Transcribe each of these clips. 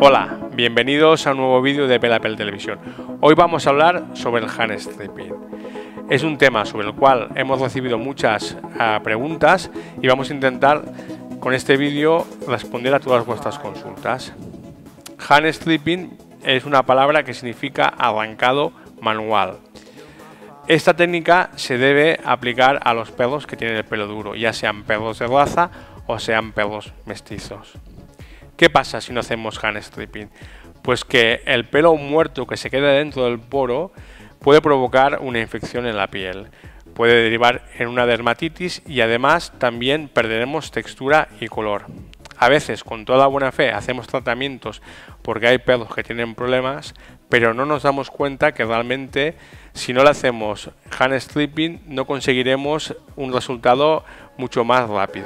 Hola, bienvenidos a un nuevo vídeo de Pelapel Televisión. Hoy vamos a hablar sobre el hand stripping. Es un tema sobre el cual hemos recibido muchas preguntas y vamos a intentar con este vídeo responder a todas vuestras consultas. Hand stripping es una palabra que significa arrancado manual. Esta técnica se debe aplicar a los perros que tienen el pelo duro, ya sean perros de raza o sean perros mestizos. ¿Qué pasa si no hacemos hand stripping? Pues que el pelo muerto que se queda dentro del poro puede provocar una infección en la piel, puede derivar en una dermatitis y además también perderemos textura y color. A veces, con toda buena fe, hacemos tratamientos porque hay perros que tienen problemas, pero no nos damos cuenta que realmente si no le hacemos hand stripping no conseguiremos un resultado mucho más rápido.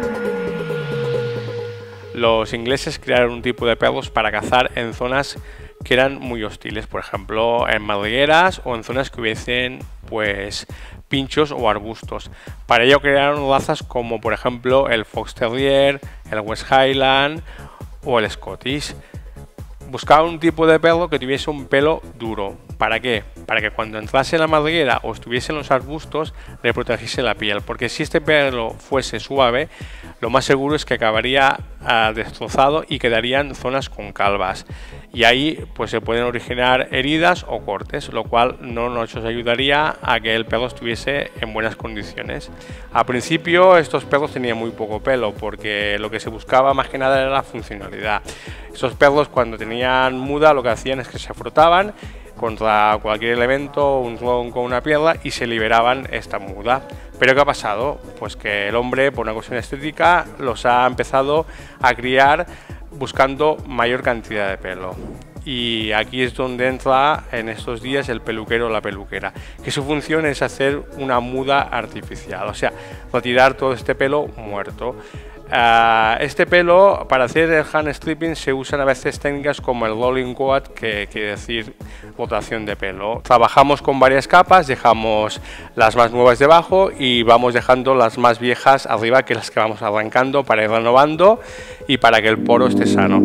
Los ingleses crearon un tipo de perros para cazar en zonas que eran muy hostiles, por ejemplo en madrigueras o en zonas que hubiesen pues pinchos o arbustos. Para ello crearon razas como por ejemplo el Fox Terrier, el West Highland o el Scottish. Buscaban un tipo de perro que tuviese un pelo duro. ¿Para qué? Para que cuando entrase en la madriguera o estuviese en los arbustos le protegiese la piel, porque si este pelo fuese suave, lo más seguro es que acabaría destrozado y quedarían zonas con calvas. Y ahí pues se pueden originar heridas o cortes, lo cual no nos ayudaría a que el perro estuviese en buenas condiciones. Al principio estos perros tenían muy poco pelo, porque lo que se buscaba más que nada era la funcionalidad. Estos perros cuando tenían muda lo que hacían es que se frotaban contra cualquier elemento, un tronco o una piedra y se liberaban esta muda. ¿Pero qué ha pasado? Pues que el hombre, por una cuestión estética, los ha empezado a criar buscando mayor cantidad de pelo. Y aquí es donde entra en estos días el peluquero o la peluquera, que su función es hacer una muda artificial, o sea, retirar todo este pelo muerto. Este pelo, para hacer el hand stripping se usan a veces técnicas como el rolling coat, que quiere decir rotación de pelo. Trabajamos con varias capas, dejamos las más nuevas debajo y vamos dejando las más viejas arriba, que las que vamos arrancando para ir renovando y para que el poro esté sano.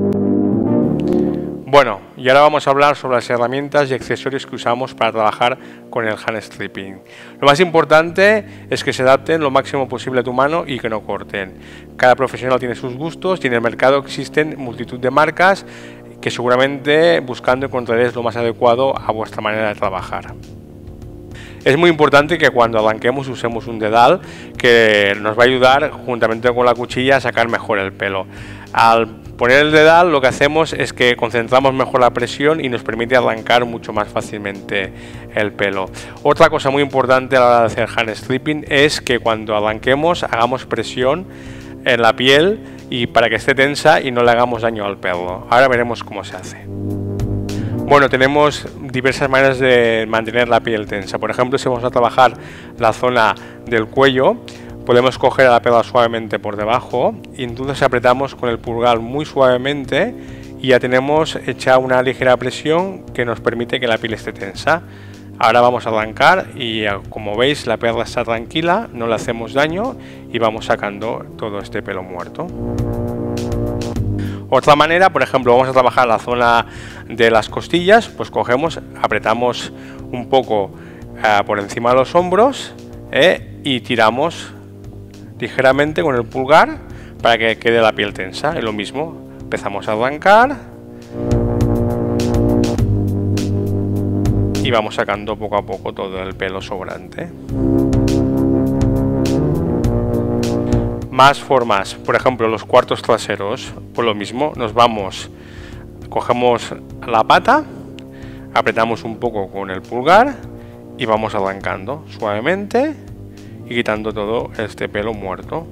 Bueno, y ahora vamos a hablar sobre las herramientas y accesorios que usamos para trabajar con el hand stripping. Lo más importante es que se adapten lo máximo posible a tu mano y que no corten. Cada profesional tiene sus gustos y en el mercado existen multitud de marcas que seguramente buscando encontraréis lo más adecuado a vuestra manera de trabajar. Es muy importante que cuando arranquemos usemos un dedal que nos va a ayudar juntamente con la cuchilla a sacar mejor el pelo. Al poner el dedal lo que hacemos es que concentramos mejor la presión y nos permite arrancar mucho más fácilmente el pelo. Otra cosa muy importante a la hora de hacer hand stripping es que cuando arranquemos hagamos presión en la piel y para que esté tensa y no le hagamos daño al pelo. Ahora veremos cómo se hace. Bueno, tenemos diversas maneras de mantener la piel tensa. Por ejemplo, si vamos a trabajar la zona del cuello, podemos coger a la perra suavemente por debajo y entonces apretamos con el pulgar muy suavemente y ya tenemos hecha una ligera presión que nos permite que la piel esté tensa. Ahora vamos a arrancar y como veis la perra está tranquila, no le hacemos daño y vamos sacando todo este pelo muerto. Otra manera, por ejemplo, vamos a trabajar la zona de las costillas, pues cogemos, apretamos un poco por encima de los hombros y tiramos ligeramente con el pulgar para que quede la piel tensa. Y lo mismo, empezamos a arrancar y vamos sacando poco a poco todo el pelo sobrante. Más formas, por ejemplo los cuartos traseros, pues lo mismo, cogemos la pata, apretamos un poco con el pulgar y vamos arrancando suavemente y quitando todo este pelo muerto.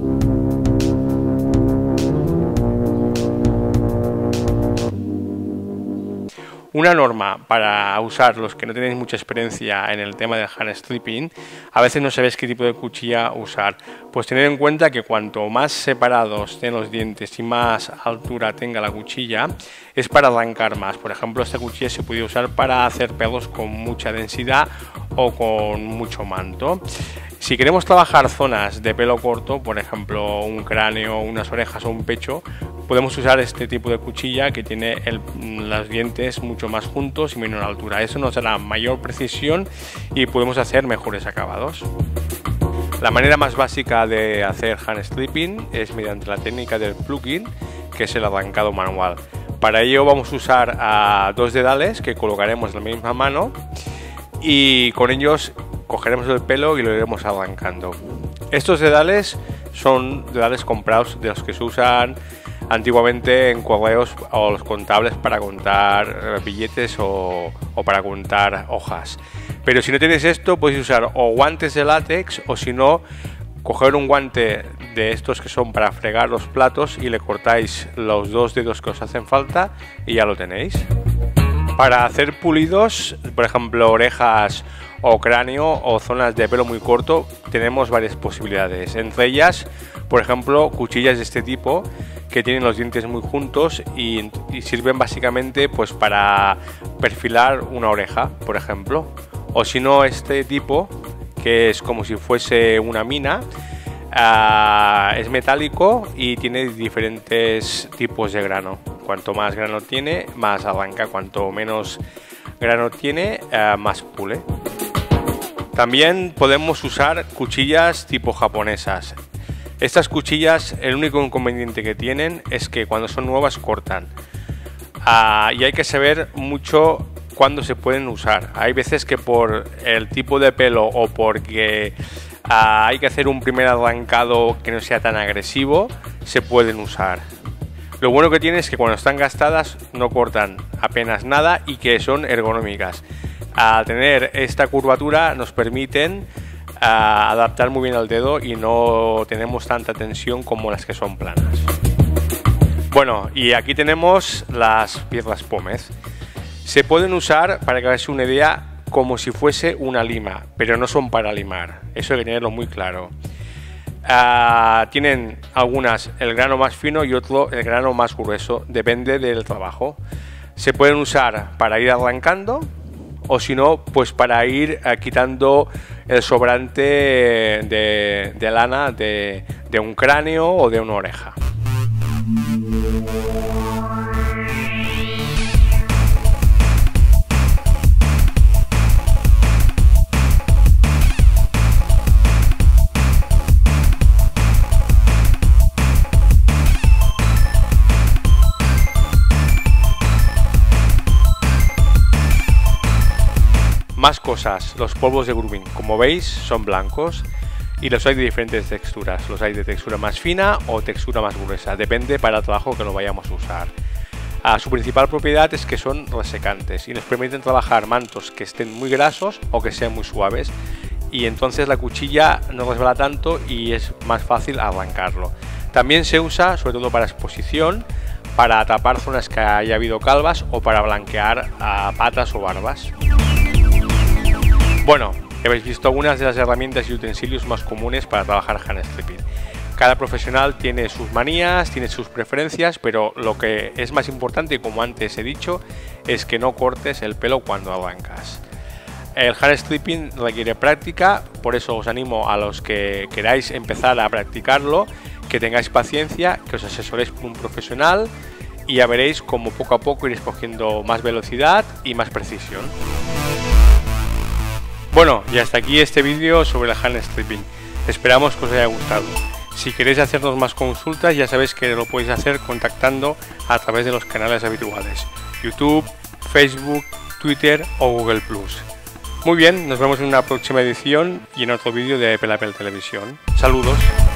Una norma para usar los que no tenéis mucha experiencia en el tema del hand stripping, a veces no sabéis qué tipo de cuchilla usar. Pues tened en cuenta que cuanto más separados estén los dientes y más altura tenga la cuchilla, es para arrancar más. Por ejemplo, esta cuchilla se puede usar para hacer pelos con mucha densidad o con mucho manto. Si queremos trabajar zonas de pelo corto, por ejemplo un cráneo, unas orejas o un pecho, podemos usar este tipo de cuchilla que tiene los dientes mucho más juntos y menor altura. Eso nos dará mayor precisión y podemos hacer mejores acabados. La manera más básica de hacer hand stripping es mediante la técnica del plugging, que es el arrancado manual. Para ello vamos a usar dos dedales que colocaremos en la misma mano y con ellos cogeremos el pelo y lo iremos arrancando. Estos dedales son dedales comprados de los que se usan antiguamente en correos o los contables para contar billetes o para contar hojas. Pero si no tenéis esto, podéis usar o guantes de látex o si no, coger un guante de estos que son para fregar los platos y le cortáis los dos dedos que os hacen falta y ya lo tenéis. Para hacer pulidos, por ejemplo orejas o cráneo o zonas de pelo muy corto, tenemos varias posibilidades. Entre ellas, por ejemplo, cuchillas de este tipo que tienen los dientes muy juntos y sirven básicamente pues para perfilar una oreja, por ejemplo. O si no, este tipo, que es como si fuese una mina, es metálico y tiene diferentes tipos de grano. Cuanto más grano tiene, más arranca. Cuanto menos grano tiene, más pule. También podemos usar cuchillas tipo japonesas. Estas cuchillas, el único inconveniente que tienen es que cuando son nuevas cortan. Y hay que saber mucho cuándo se pueden usar. Hay veces que por el tipo de pelo o porque hay que hacer un primer arrancado que no sea tan agresivo, se pueden usar. Lo bueno que tiene es que cuando están gastadas no cortan apenas nada y que son ergonómicas. Al tener esta curvatura nos permiten adaptar muy bien al dedo y no tenemos tanta tensión como las que son planas. Bueno, y aquí tenemos las piedras pómez. Se pueden usar, para que hagáis una idea, como si fuese una lima, pero no son para limar. Eso hay que tenerlo muy claro. Tienen algunas el grano más fino y otro el grano más grueso, depende del trabajo. Se pueden usar para ir arrancando o si no, pues para ir quitando el sobrante de lana de un cráneo o de una oreja. Más cosas, los polvos de grooming, como veis son blancos y los hay de diferentes texturas, los hay de textura más fina o textura más gruesa, depende para el trabajo que lo vayamos a usar. Su principal propiedad es que son resecantes y nos permiten trabajar mantos que estén muy grasos o que sean muy suaves y entonces la cuchilla no resbala tanto y es más fácil arrancarlo. También se usa sobre todo para exposición, para tapar zonas que haya habido calvas o para blanquear patas o barbas. Bueno, habéis visto algunas de las herramientas y utensilios más comunes para trabajar hand stripping. Cada profesional tiene sus manías, tiene sus preferencias, pero lo que es más importante, como antes he dicho, es que no cortes el pelo cuando arrancas. El hand stripping requiere práctica, por eso os animo a los que queráis empezar a practicarlo, que tengáis paciencia, que os asesoréis con un profesional y ya veréis cómo poco a poco iréis cogiendo más velocidad y más precisión. Bueno, y hasta aquí este vídeo sobre el hand stripping. Esperamos que os haya gustado. Si queréis hacernos más consultas, ya sabéis que lo podéis hacer contactando a través de los canales habituales: YouTube, Facebook, Twitter o Google+. Muy bien, nos vemos en una próxima edición y en otro vídeo de Pelapel Televisión. Saludos.